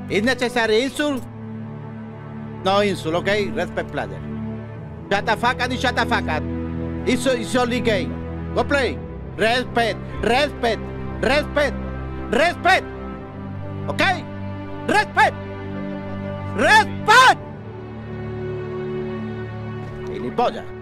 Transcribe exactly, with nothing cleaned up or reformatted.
Is necessary insult? No insult, okay? Respect player. Shut the fuck up and shut the fuck up. It's, it's only game. Go play. Respect, respect, respect, respect. Okay? Respect. Respect. Gilipollas.